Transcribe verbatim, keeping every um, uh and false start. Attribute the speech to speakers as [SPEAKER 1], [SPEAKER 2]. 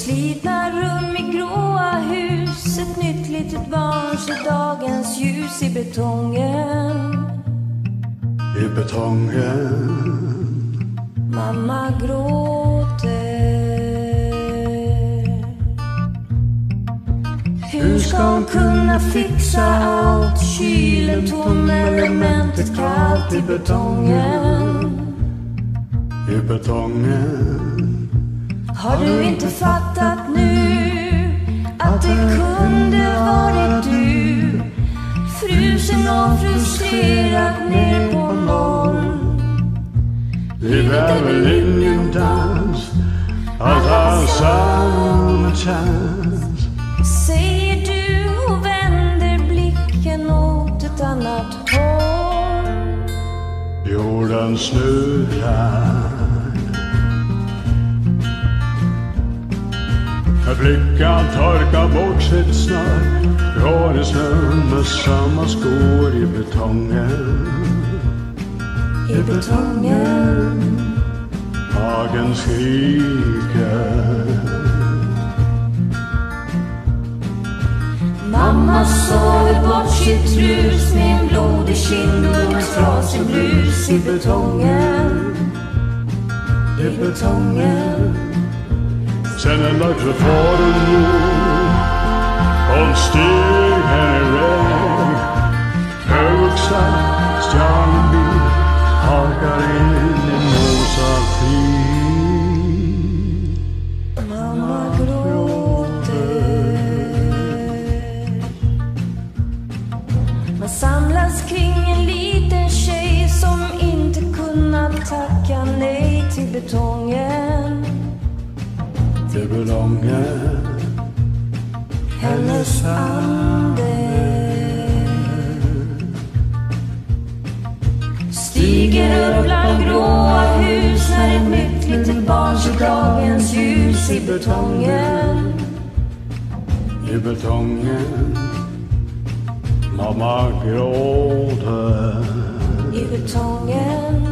[SPEAKER 1] Slitna rum i gråa hus, ett nytt litet barn ser dagens ljus i betongen.
[SPEAKER 2] I betongen.
[SPEAKER 1] Mamma gråter. Hur ska hon kunna fixa allt? Kylen tom, elementet kallt i betongen.
[SPEAKER 2] I betongen.
[SPEAKER 1] Har du inte fattat nu att det kunde varit du? Frusen och frustrerad ner på noll.
[SPEAKER 2] Livet är väl ingen dans, allt har samma chans.
[SPEAKER 1] Säger du och vänder blicken åt ett annat håll.
[SPEAKER 2] Jorden snurrar. När flickan torkar bort sitt snör, går i snön med samma skor i betongen.
[SPEAKER 1] I betongen.
[SPEAKER 2] Magen skriker.
[SPEAKER 1] Mamma sover bort sitt rus med en blodig kind och en trasig blus i betongen. I betongen.
[SPEAKER 2] Sen en dag så får hon jord. Hon stiger iväg. Högsta stjärnbil hakar in i mosafil.
[SPEAKER 1] Mamma gråter. Man samlas kring en liten tjej som inte kunnat tacka nej till betongen.
[SPEAKER 2] Till betongen.
[SPEAKER 1] Hennes ande stiger upp bland gråa hus när ett nytt litet barn ser dagens ljus i betongen.
[SPEAKER 2] I betongen. Mamma gråter.
[SPEAKER 1] I betongen.